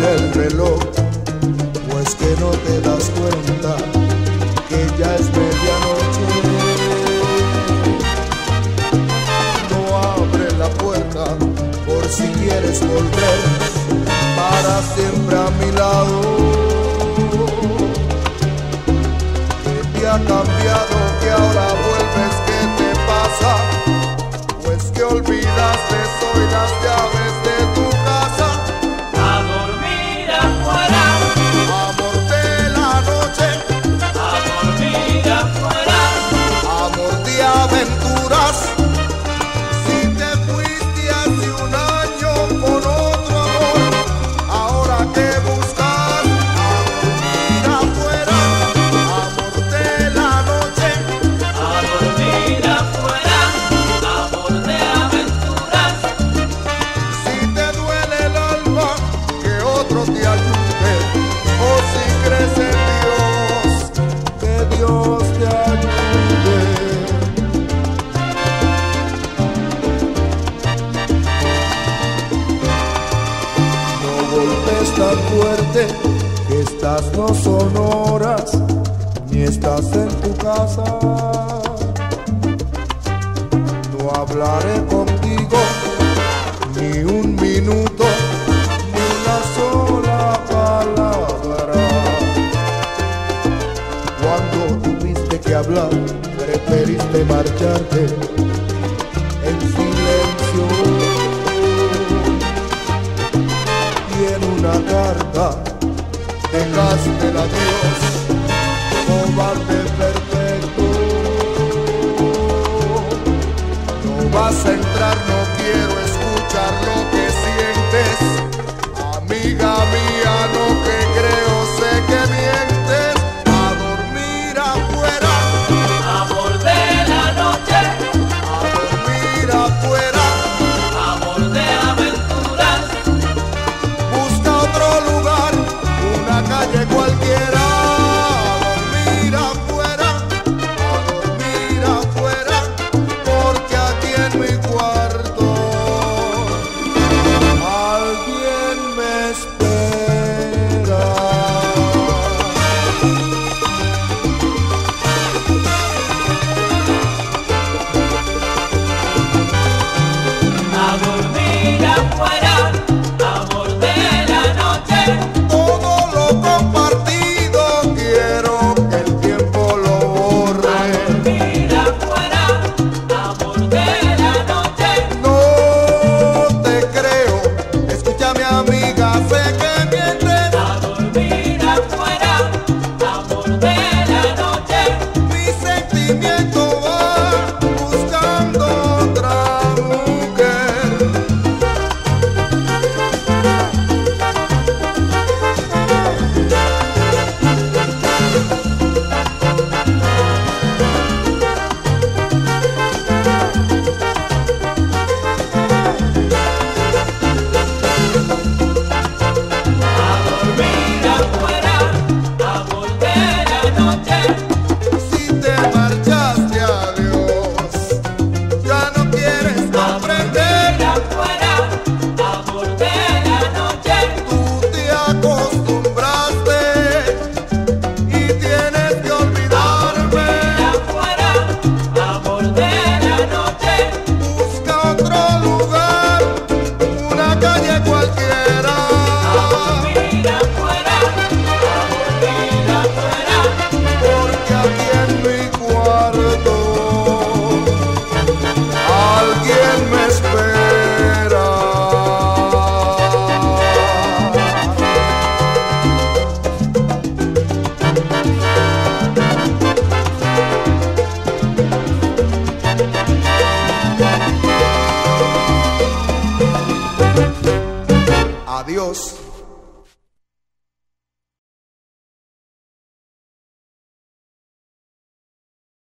el reloj, o es que no te das cuenta que ya es medianoche. No abres la puerta por si quieres volver para siempre a mi lado. ¿Qué te ha cambiado que ahora vuelves? ¿Qué te pasa? Pues que olvidaste hoy las llaves de tu casa. A dormir afuera, Amor de la noche, a dormir afuera, amor de aventuras. Si te fuiste hace un año con otro amor, ahora que buscas. A dormir afuera, amor de la noche, a dormir afuera, amor de aventuras. si te duele el alma, que otro te ayude. O si crees en Dios, que Dios te ayude. No golpes tan fuerte, que estas no son horas, ni estás en tu casa. No hablaré contigo ni un minuto, ni una sola palabra. Cuando tuviste que hablar, preferiste marcharte en silencio. Y en una carta dejaste el adiós, cobarde perfecto. No vas a entrar, no quiero escuchar lo que sientes. Amiga mía, no que creo, sé que mientes. A dormir afuera, Amor de la noche, a dormir afuera. amor de aventuras. Busca otro lugar, una calle cualquiera. A dormir afuera, porque aquí en mi cuarto alguien me espera. A dormir afuera, amor de la noche. Todo lo compartido quiero que el tiempo lo borre. Dormir afuera, amor de la noche. No te creo, escúchame amiga, sé que mientes. A dormir afuera, amor de la noche. Mi sentimiento va buscando otra mujer. A dormir afuera, amor de la noche. Si te marchaste, adiós, ya no quieres comprender. Dormir afuera, amor de la noche. Tú te acostumbraste y tienes que olvidarme. Afuera, amor de la noche. Busca otro lugar, una calle cualquiera. Dormir afuera, dormir afuera. Porque aquí en mi cuarto alguien me espera. Adiós.